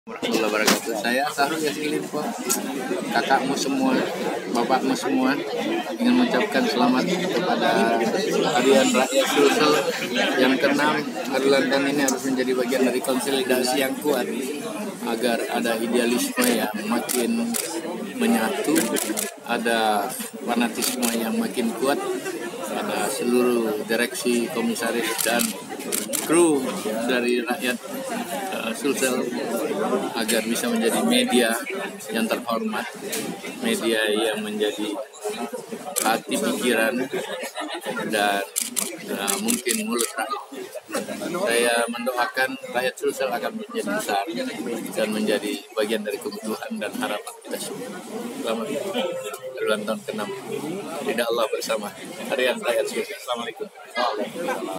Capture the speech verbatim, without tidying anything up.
Warahmatullahi wabarakatuh. Saya Sahrul Yassin Limpo, kakakmu semua, bapakmu semua, ingin mengucapkan selamat kepada harian rakyat Sulsel yang keenam. Kedaulatan ini harus menjadi bagian dari konsolidasi yang kuat agar ada idealisme yang makin menyatu, ada fanatisme yang makin kuat pada seluruh direksi, komisaris, dan kru dari rakyat uh, Sulsel agar bisa menjadi media yang terhormat, media yang menjadi hati pikiran dan uh, mungkin mulut rakyat. Saya mendoakan rakyat Sulsel akan menjadi besar dan menjadi bagian dari kebutuhan dan harapan kita semua. Selamat ulang tahun keenam. Tidak Allah bersama harian rakyat Sulsel. Assalamualaikum.